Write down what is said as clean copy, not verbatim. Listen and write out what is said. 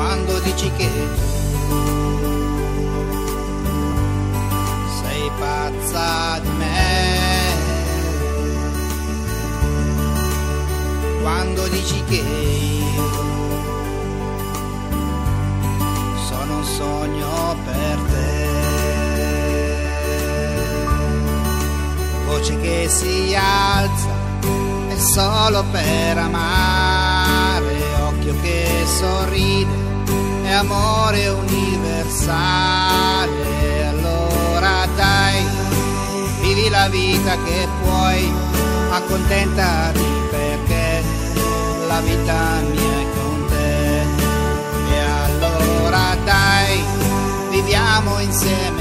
quando dici che sei pazza di me, quando dici che io sono un sogno per te. Voce che si alza è solo per amare, occhio che sorride è amore universale. Allora dai, vivi la vita che puoi, accontentati perché la vita mia è con te. E allora dai, viviamo insieme